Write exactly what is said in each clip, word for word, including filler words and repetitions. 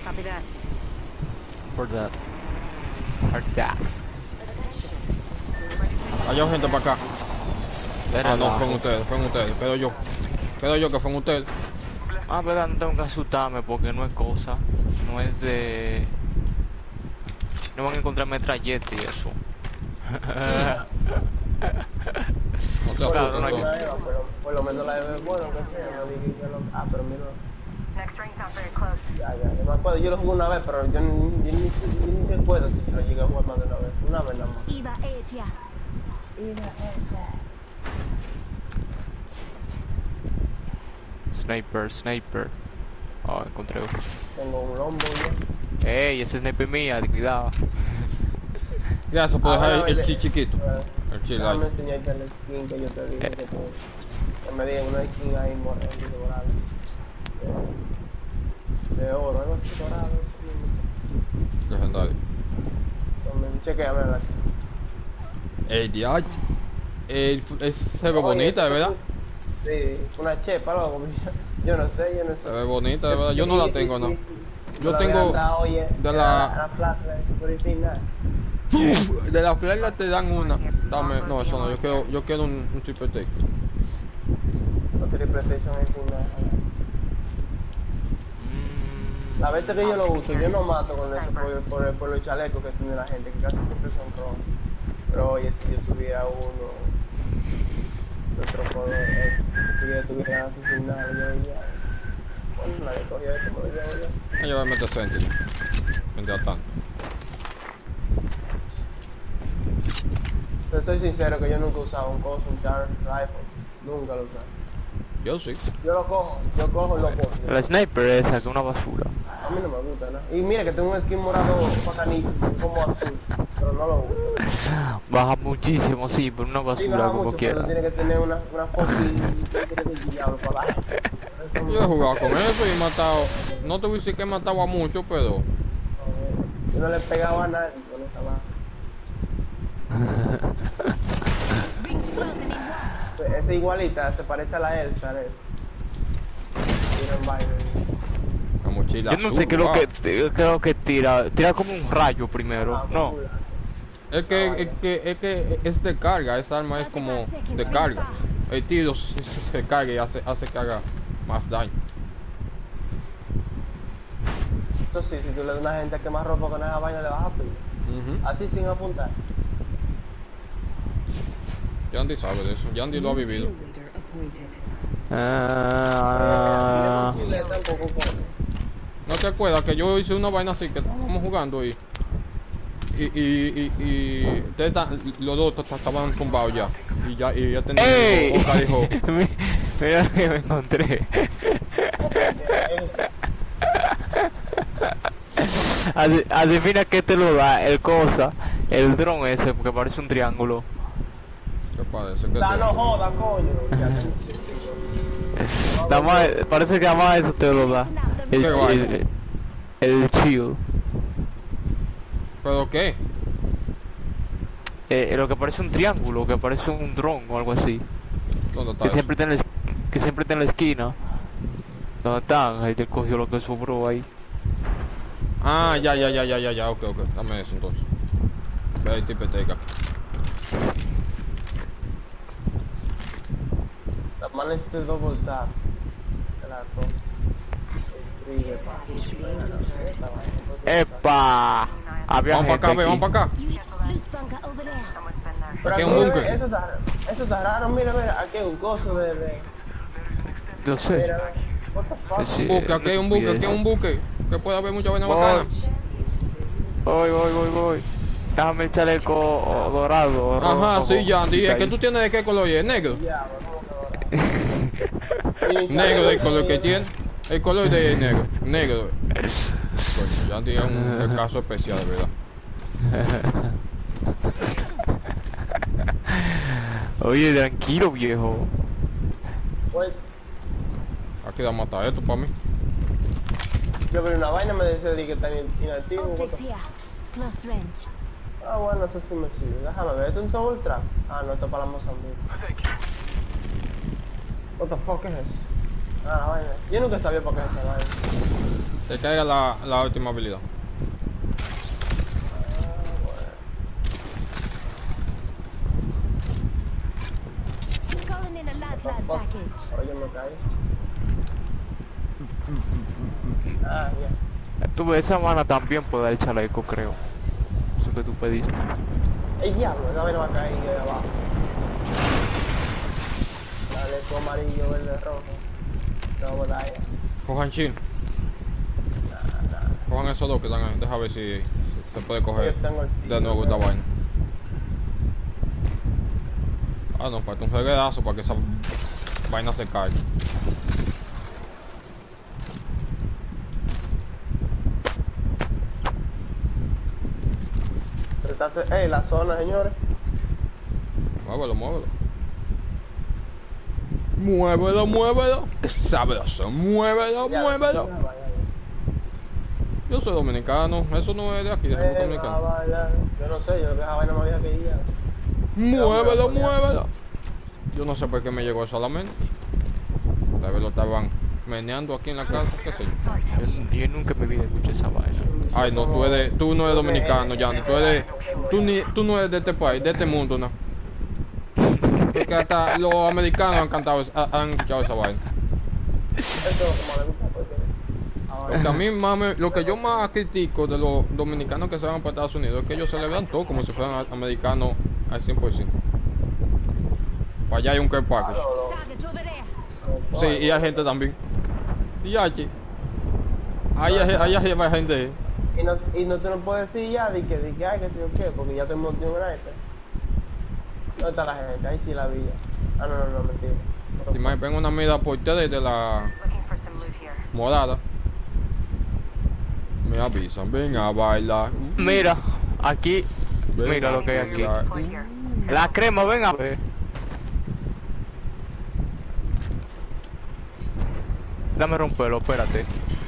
Copy that. For that. For that. Hay gente para acá. Ven Ah, no, abajo. fueron ustedes, fueron ustedes. Quedo yo. Quedo yo que fueron ustedes. Ah, verdad, no tengo que asustarme porque no es cosa. No es de... No van a encontrar metralleta y eso. No te Claro, asustes no hay que- entonces. Pero por lo menos la Eva es bueno que sea, no dije que lo... Ah, pero mira, Next ring sounds very close. ya, ya, yo me acuerdo, yo lo jugué una vez, pero yo ni, yo ni, yo ni recuerdo si lo llegué a jugar más de una vez, una vez nada más. Eva eight, yeah. Sniper, sniper. Oh, encontré uno. Tengo un lombo ya. Ey, ese sniper mía, cuidado. Gracias por Ah, dejar bueno, el el- chi chiquito. eh, El chi Déjame light. enseñarte el skin que yo te dije Eh. que tú... Que me digan una skin ahí morena y dorada. De, de oro, algo así dorado. Sí. Legendario. Entonces, chequeame la... El D H. El, es, se ve Oye, bonita, de verdad. Sí, una chepa, loco. Yo no sé, yo no sé. Se ve bonita, de verdad. Yo no la tengo, no. Yo Todavía tengo anda, oye, de la- la Flatland Super Infinite. de las playas te dan una. Dame, no, eso no. Yo quiero, yo quiero un, un triple take. No triple PlayStation Infinite. Mm, La veces que yo lo uso, yo no mato con eso por, por, por los chalecos que tiene la gente, que casi siempre son rojos. Pero oye, si yo tuviera uno, nuestro poder, si yo tuviera asesinado, yo ya. Bueno, nadie cogía esto, me lo llevo yo. Voy a llevarme este Sentinel. Mientras tanto. Te soy sincero que yo nunca he usado un coso, un charge rifle. Nunca lo he usado. Yo sí. Yo lo cojo, yo cojo y lo cojo. La sniper esa, que es una basura. A mí no me gusta, ¿no? Y mira que tengo un skin morado bacanísimo, como azul, pero no lo uso. Baja muchísimo, sí, pero una Sí, basura baja como mucho, quiera. pero tiene que tener una, una fucking... tiene que diablo para abajo. Eso Yo he jugado con eso y he matado. No te voy a decir que he matado a muchos, pero. Yo no le pegaba a nadie con esa baja. Rings closing in one. Esa igualita se parece a la Elsa, ¿eh? Tiene un baile. La mochila Yo no azul, sé qué es lo wow. que, qué es lo que tira. Tira como un rayo primero, Ah, no. cool. Es que, es que, es que es de carga, esa arma es como de carga. El tiro se, se- se carga y hace, hace que haga más daño. Esto sí, si tú le das a una gente que más ropa con esa vaina le vas a pedir. Ujú. Así sin apuntar. Yandy sabe de eso, Yandy lo ha vivido. Ah, Eh, le tampoco con- ¿No te acuerdas que yo hice una vaina así que estábamos jugando y y y y, y ustedes ta- los dos ta- ta- estaban tumbados ya y ya y ya tenía ¡Ey! Oca dijo Mi- Mira lo que me encontré. Adi- Adivina qué te lo da, el cosa, el dron ese, porque parece un triángulo. ¿qué parece? ¿Qué Da, te- no joda, coño. Ya te- Nada más, parece que nada más eso te lo da. El, ¿Qué chi- vaina? el, el shield. ¿Pero qué? Eh, lo que parece un triángulo, que parece un dron o algo así. ¿Dónde está Que eso? siempre está en la, es- que siempre está en la esquina. ¿Dónde están? Ahí te cogió lo que sobró ahí. Ah, ya, ya, ya, ya, ya, ya, ok, ok, dame eso entonces. Ve ahí, triple take aquí. La mano necesita double tap. Te la to- el trigger, pa. Esta vaina. ¡Epa! Había Vamos para acá, gente ve, aquí. vamos para acá. You loot bunker over there. Pero Aquí aquí hay un mira, búnker. Eso está, eso está raro, mira, mira, aquí hay un coso de... de Yo sé. mira, what the fuck? Sí. Un buque, aquí hay un buque, aquí hay un buque. Que puede haber mucha vaina Voy. bacana. Voy, voy, voy, voy. Déjame el chaleco oh, dorado. Ajá, rojo, sí, Yandy. Es ahí. que tú tienes de qué color es, negro. Diablo, ¿cómo que ahora? Y Negro del chaleco color de- que tiene. El color de negro. Negro. Coño, Yandy es un el caso especial, ¿verdad? Oye, tranquilo, viejo. Pues, Aquí da a matar esto para mí. yo vi una vaina, me decía de que está in- inactivo. what Optics the- here. Close range. Ah, bueno, eso sí me sirve. Déjame ver, ¿esto es un double trap? Ah, no, esto es para la Mozambique. What the fuck es eso? Ah, la vaina. Yo nunca sabía para qué es esa vaina. Te caiga la, la última habilidad. Calling in a lifeline package. Ahora yo me caí. Ah, ya. Tuve esa mana también por dar el chaleco, creo. Eso que tú pediste. ¡Ey, diablo! Esa vaina va a caer ahí abajo. Dale, tu amarillo, verde, rojo. No, bola ya. Cojan chin. Cojan esos dos que están ahí. Deja ver si se puede coger Yo tengo el tiro, de nuevo esta pero- vaina. Ah, no, falta un reguedazo para que esa vaina se caiga. Pero está ce- ¡Ey, la zona, señores! Muévelo, muévelo. Muévelo, muévelo. Qué sabroso. Muévelo, Ya, muévelo. ya, vaya, Yo soy dominicano. Eso no es de aquí, de ya. República Venga, Dominicana. bailar. Yo no sé, yo creo que esa vaina más vieja que ella. Muévelo, muévelo. Yo no sé por qué me llegó eso a la mente. Tal vez lo estaban meneando aquí en la casa, qué sé yo. Yo, yo nunca en mi vida escuché esa vaina. Ay, no, tú eres, tú no eres dominicano, ya no. Tú eres, tú ni, tú no eres de este país, de este mundo, no. Porque hasta los americanos han cantado, esa- han escuchado esa vaina. Eso como le gusta porque... Lo que a mí más me- lo que yo más critico de los dominicanos que se van para Estados Unidos es que ellos celebran todo como si fueran americanos al cien por ciento. Para allá hay un care package. Target over there. Sí, y hay gente también. Y aquí. Ahí hay, ahí hay gente. Y no, y no te lo puedes decir ya, de que, de que hay que sé yo qué, porque ya te monté un sniper. ¿Dónde está la gente? Ahí sí la vi ya. Ah, no, no, no, mentira. Si me ven una mira por ustedes de la Looking for some loot here. morada, me avisan, ven a bailar. Mira, aquí. Ven Mira a lo que hay aquí. bailar. Point here. La crema, ven a ver. Dame romperlo, espérate.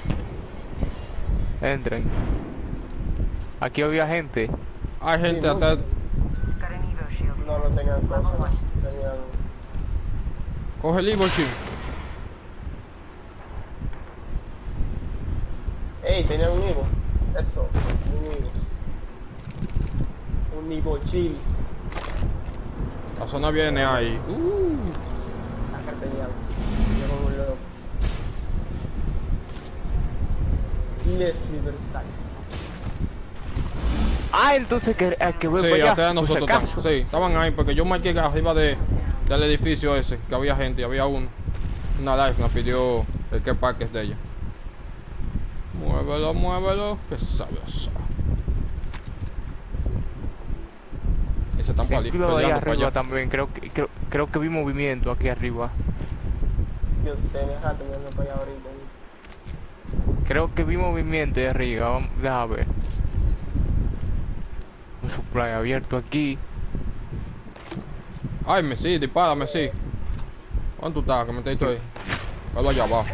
Entren. Aquí había gente. Hay gente hasta. Got an Evo shield. No, no tenían cosas. Tenían... Coge el Evo Shield. Ey, tenían un Ivo. Eso, un Ivo. Un Ivo chill. La zona viene ahí. Uh, Acá tenían. Yo como un loco. Les Riverside. Ah, entonces que, eh, que voy sí, para allá. hasta por si nosotros acaso. están. Sí, estaban ahí porque yo marqué arriba de, del edificio ese, que había gente, y había uno. Una life nos pidió el que parque es de ella. Muévelo, muévelo, que sabroso. Y se están Ten pali- cuidado ahí peleando para arriba allá. también. Creo que, creo, creo que vi movimiento aquí arriba. Yo tenía rato mirando para allá ahorita. Creo que vi movimiento ahí arriba. Vamos, deja ver. Un supply abierto aquí. Ay, me sí, dispárame, sí. ¿Dónde tú estás? Que me estoy ahí. Velo allá abajo.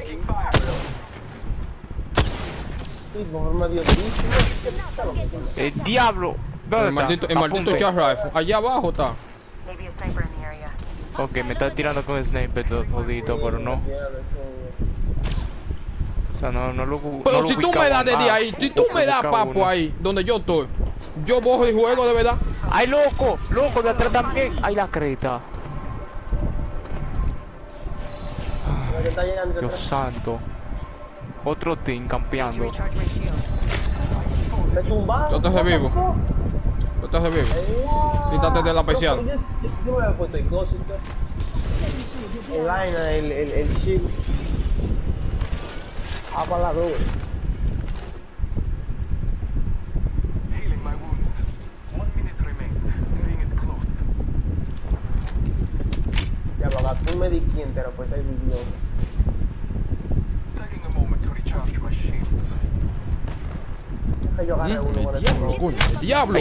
Sí, por medio durísimo. ¡El diablo! ¿Dónde El maldito, está? el maldito Apunte. Charge Rifle. Allá abajo está. Maybe a sniper in the area. Ok, me está tirando con sniper todo todito, pero no. O sea, no, no lo bu- Pero no lo si tú me ubicaba das desde más. ahí, si tú me das Ubicaba papo uno. ahí, donde yo estoy, yo bojo el juego de verdad. ¡Ay, loco! ¡Loco! De atrás también. ¡Ay, la creta! Dios santo. Otro team campeando. Recharge my shields. Me tumbaron. Yo te revivo. Yo te revivo. Quítate de la persiana. Yo yo me había puesto el gozo. El line, el, el, el shield. Apalador. Healing my wounds. One minute remains. The ring is close. Ya lo gasté un medikit entero por estar viviendo. Taking a moment to recharge my shields. Que yo agarré uno con el Diablo, coño, el diablo.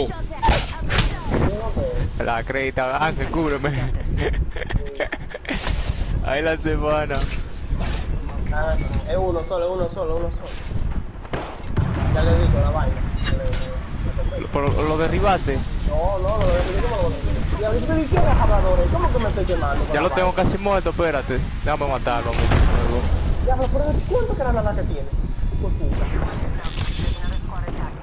La creta, Ángel, cúbreme. Ahí la semana. Ah, es uno solo, uno solo, uno solo. Ya le digo la vaina. Ya le- Lo, pero lo derribaste. No, no, lo de ¿cómo lo derribo? Y a veces me dicen los habladores, ¿cómo que me estoy quemando? con Ya la lo tengo vaina? casi muerto, espérate. Déjame matarlo. amigo. Ya, pero ¿cuánto que era la que tiene? Hijo de puta. There's another squad attacking.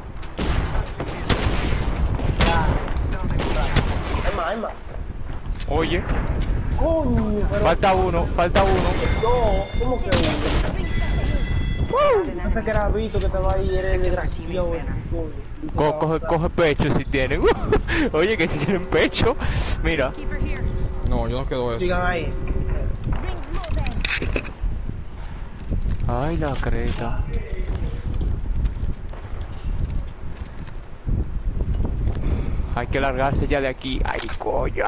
Ya. Hay más, hay más. Oye, Coño, pero... falta uno, falta uno. No, ¿cómo que uno? Ring shot ahead. Pensé que era Vito que estaba ahí, eres desgraciado. Co- coge, coge pecho si tienen. Oye, que si tienen pecho. Mira, Keeper here. No, yo no quedo eso. Sigan ahí. Rings moving. ay la creta. Hay que largarse ya de aquí. Ay, coño.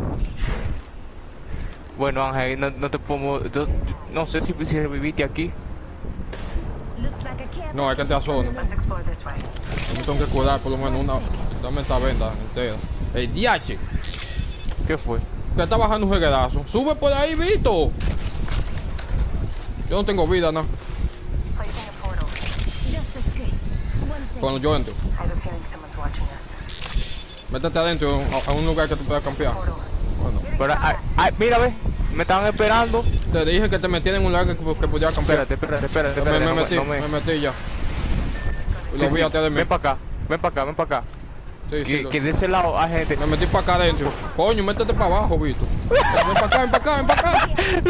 Bueno, Ángel, no, no te podemos... No, no sé si, si reviviste aquí. Looks like a care No, hay que entrar a zona. Let's explore this way. Yo me tengo que cuidar por lo menos una... Dame esta venda entera. ¡Ey, diache! ¿Qué fue? Que está bajando un reguerazo. ¡Sube por ahí, Vito! Yo no tengo vida, ¿no? Placing a portal. just a scrape. One second. Cuando yo entro. I have a feeling someone's watching us. Métete adentro a, a un lugar que tú puedas campear. Portal. Bueno, Pero, ay, ay, mira, ve. Me estaban esperando. te dije que te metieera en un lugar que, que pudiera campear. Espérate, espérate, espérate. me, espérate, me no metí, no me... metí ya. Y Sí, lo vi sí, atrás de mí. ven para acá, ven para acá, ven para acá. Sí, sí, Que, lo- que de ese lado hay gente. Me metí para acá adentro. Coño, métete para abajo, Vito. Ven para acá, ven para acá, ven para acá.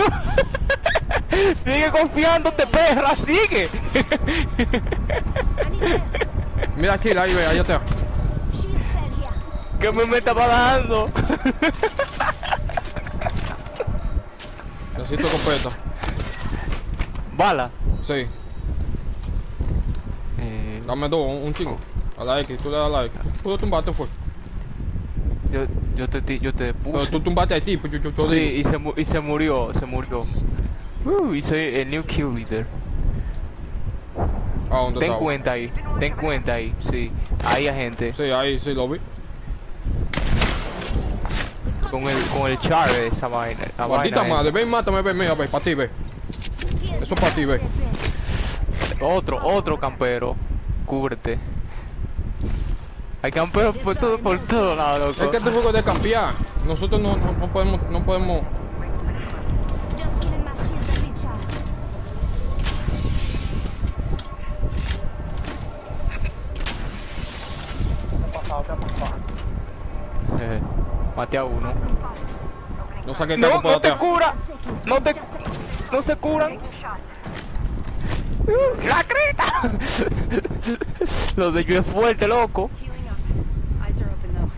Sigue confiándote, perra, sigue. I need help. Mira aquí, ahí ve, ahí está. Shield cell here. Que me, me estaba dando. Necesito completa. Bala. Sí, Eh, dame dos, un, un chingo. A la X, tú le das a la X. Tú lo tumbaste, fue. yo, yo te, ti- yo te Pero puse. tú tumbaste a ti, pues yo, yo, yo Sí, digo. y se, mu- y se murió, se murió. Uh, y soy el new kill leader. ¿A dónde Ten estaba? cuenta ahí, ten cuenta ahí, sí. Ahí hay gente. Sí, ahí sí lo vi. Con el, con el char de esa vaina. La Maldita vaina madre, ven, mátame, ven, mira, ve, para ti, ve. Eso para ti, ve. esa. Otro, otro campero. Cúbrete. Hay camperos por todo, por todos lados, Es loco. que este juego es de campear. Nosotros no, no, no podemos, no podemos. Just giving my shield a recharge. ¿Qué ha pasado? ¿Qué ha pasado? Eh, maté a uno. No saqué No, carro por no te atrás. cura. Seconds. No te, Rings just ahead. no se curan. Uh, ¡La creta! Lo de yo es fuerte, loco. Healing up. Eyes are open though.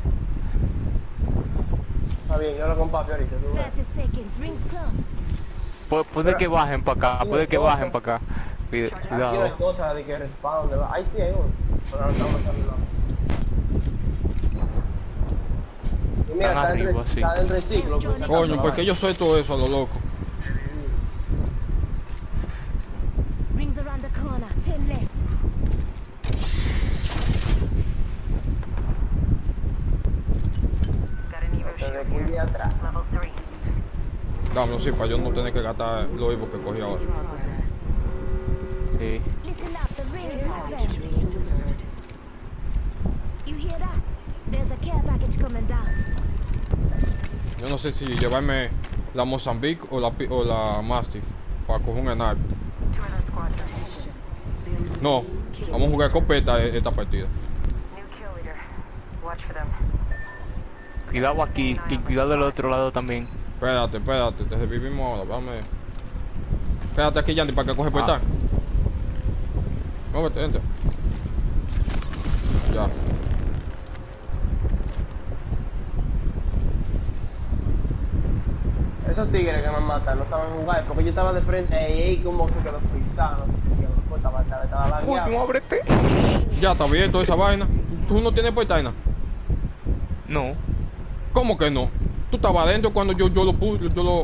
Está bien, yo lo comparto ahorita. Tú ves. thirty seconds. Rings close. Pu- puede que bajen para acá, puede que bajen para acá. Cuida- Aquí no hay Cuidado. cosa de que respawn. De... Ahí sí hay uno. Pero no estamos pasando nada. Y mira, Están está dentro, arriba, sí. está dentro del ciclo. pues, sacando Coño, la ¿por qué vaina. yo soy todo eso a lo loco? Rings around the corner. Ten left. Got an Evo Desde shield aquí de here. atrás. Level three. Dámelo, sí, para yo no tener que gastar los vivos que cogí ahora. Sí. Listen up. The rings moving. You hear that? There's a care package coming down. Yo no sé si llevarme la Mozambique o la, pi- o la Mastiff para coger un sniper. Two other squads are No, vamos a jugar copeta e- esta partida. new kill leader. Watch for them. Cuidado aquí y cuidado del otro lado también. Espérate, espérate, te revivimos ahora, dame. Espérate aquí, Yandy, para que coge portal. Muévete, entra. Ya. Esos tigres que me matan no saben jugar. Porque yo estaba de frente y ey, como se quedó frisado. No sé qué. Pues estaba, estaba, estaba lagueado. Coño, ábrete. Ya está bien toda esa vaina. ¿Tú no tienes portal, nada? No. ¿Cómo que no? Tú estabas adentro cuando yo, yo lo puse, yo lo...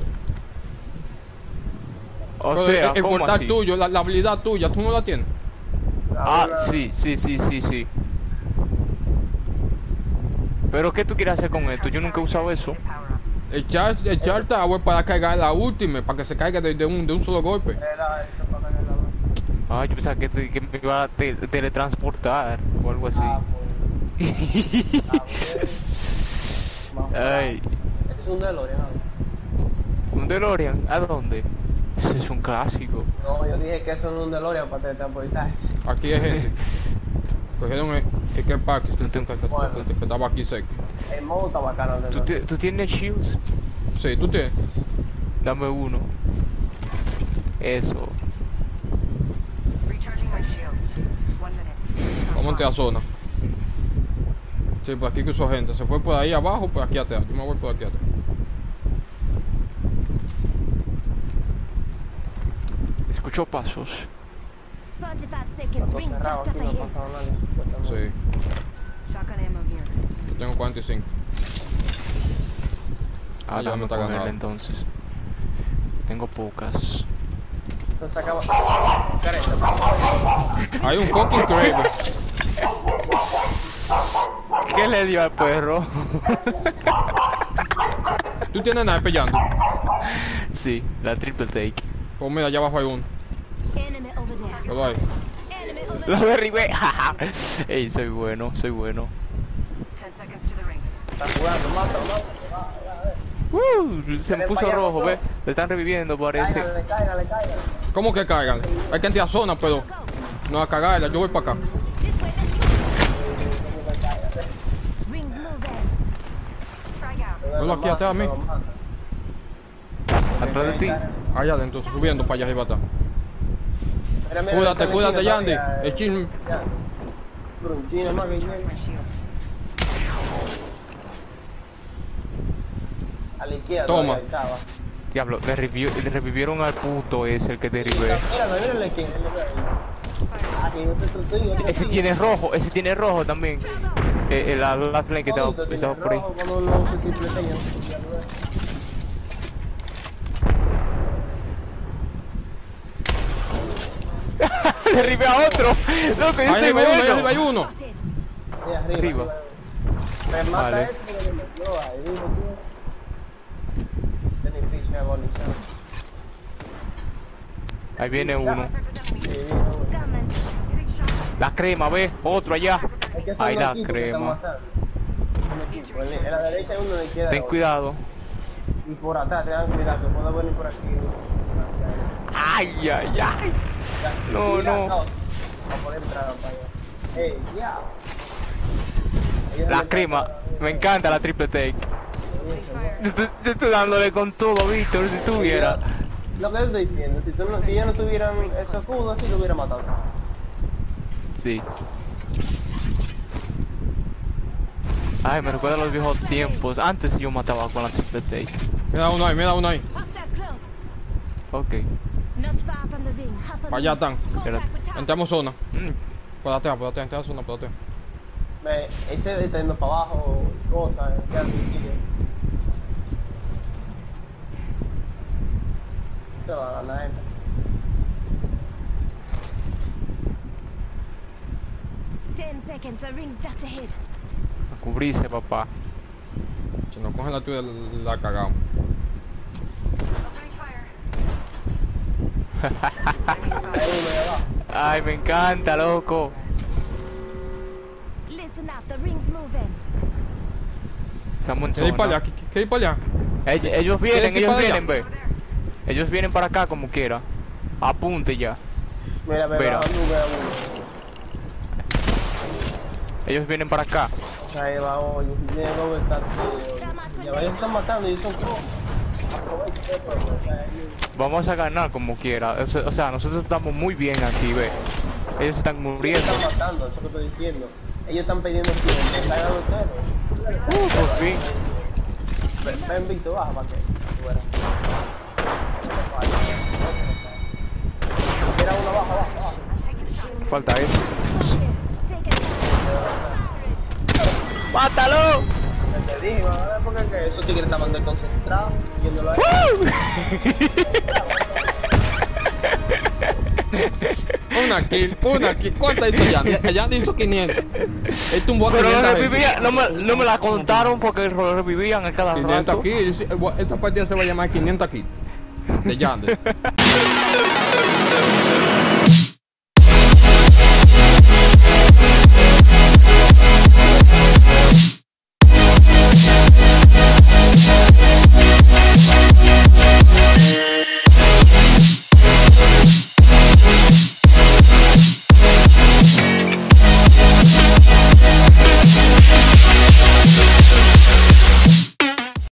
O Pero sea, el, el ¿cómo portal así? tuyo, la, la habilidad tuya, ¿tú no la tienes? Ah, Ahora- sí, sí, sí, sí, sí. Pero ¿qué tú quieres hacer con esto? Yo nunca he usado eso. Power up. Echar, echar tower para cargar la última, para que se caiga de, de un, de un solo golpe. Era eso para ganar la vaina. Ah, yo pensaba que, te- que me iba a te- teletransportar o algo así. Ah, pues. Está bien. Vamos. Ay, Este es un DeLorean. ¿no? ¿un DeLorean? ¿A dónde? Eso es un clásico. No, yo dije que eso no es un DeLorean para teletransportar. Aquí hay gente. Cogieron el, el que pack que, que, que, Bueno. que- que estaba aquí cerca. El modo está bacano. ¿Tú, ti- ¿Tú tienes shields? Sí, tú tienes. Dame uno. Eso. Recharging my shields. One minute. Vamos a entrar a zona. Sí, por aquí cruzó gente. Se fue por ahí abajo, por aquí atrás. Yo me voy por aquí atrás. Escucho pasos. forty-five Está seconds. todo Rings cerrado just aquí, up no ha ahead. pasado nadie. supuestamente. Sí, Shotgun ammo here. yo tengo cuarenta y cinco. Ah, Ah, ya dame no está con él ganado. entonces. Tengo pocas. Entonces acaba. Careta. Hay un fucking Kraber. ¿Qué le dio al perro? ¿Tú tienes nada peleando? Sí, la triple take. Pues mira, allá abajo hay uno. Enemy over there. Lo hay. Enemy over Lo there. derribé. Ey, soy bueno, soy bueno. Ten seconds to the ring. Está jugando, mata, mata. Uh, se me Ven puso pa' allá, rojo, loco. ve. Le están reviviendo, parece. Cáigale, cáigale, cáigale. ¿Cómo que caigan? Hay que entrar a zona, pero no a cagarla. Yo voy para acá. This way, let's go. Rings moving. Frag out. Ponlo aquí atrás a mí. Atrás de ti. Allá adentro, subiendo para allá arriba está. Mira, mira, Cuídate, está cuídate, en la Yandy. esquina El chin. todavía, eh, Pero un chino más que Recharge llega. my shields. A la izquierda. Toma. todavía estaba. Diablo, le, revivi- le revivieron al puto ese, el que derribé. Mira, mira la esquina. Ah, que yo te estoy yo te Ese sigo. tiene rojo, ese tiene rojo también. Eh, eh, la la flame que estaba, Todito tiene estaba por ahí. rojo cuando uno se tripletea, ya lo ves. Derribé a otro. Loco, yo Ahí soy arriba hay uno, ahí arriba hay bueno. uno. Spotted. Ahí arriba. Arriba. Me mata Vale. ese porque me metió ahí, digo, tío. Beneficio de abolición. Ahí viene uno. Sí, viene uno. Gunman. Getting shot. La crema, ve, otro allá. Es que son Ahí dos la equipos que están crema. matando. Un equipo, En en la derecha hay uno, en la izquierda Ten otro. cuidado. Y por atrás, tengan cuidado, que puedo venir por aquí. Ay, ay, ay. Ya, No, mira, no. Vamos por entrar para allá. Ey, ya. Ellos La me crema. están- Me encanta la triple take. Yo estoy, yo estoy dándole con todo, Víctor, si tuviera. Lo que estoy diciendo, si, tú no, si ellos no tuvieran esos escudos, así lo hubiera matado. Sí. Ay, me recuerda a los viejos tiempos. Antes yo mataba con la triple take. Mira uno ahí, mira uno ahí. Hostile close. Ok. Not far from the ring. Half a Para allá minute. están. Contact with target. Entramos zona. Mm, Por atrás, por atrás, entra a zona, por atrás. Me, ese está yendo para abajo, cosas, ya tranquilo. Se va a ganar esta. Ten seconds. The ring's just ahead. a cubrirse, papá. Si nos cogen la tuya, la cagamos. Opening fire. Hay uno ahí abajo. Ay, me encanta, loco. Listen up. The ring's moving. Estamos en ¿Qué ir para zona. allá? ¿Qué- ¿Qué ir para allá? Ellos, ellos vienen, ¿Quieres ir ellos para allá? vienen, ve. Ellos vienen para acá como quiera. Apunte ya. Mira, ve, Mira. va uno, ve uno. Ellos vienen para acá. Ahí va, oye, tiene doble estatus. Ya ellos se están matando y son pros. Aprovecha, pues, o sea, ellos- Vamos a ganar como quiera. O sea, o sea, nosotros estamos muy bien aquí, ve. Ellos están ellos muriendo. están matando, eso que estoy diciendo. Ellos están pidiendo tiempo, están dando ustedes. Uh, por fin. Ven, ven, Víctor, baja para que tú veas. Mira uno abajo, abajo, abajo. Falta eso. Take it. ¡Mátalo! Te dije, a ver, porque que esos tigres estaban desconcentrados, viéndolo ahí. Una kill, una kill. ¿Cuántas hizo Yandy? Yandy hizo quinientas. Él tumbó a Pero quinientas. lo gente. revivía, no me, no me la contaron porque lo revivían a cada quinientas rato. kills. Esta partida se va a llamar quinientas kills. De Yandy.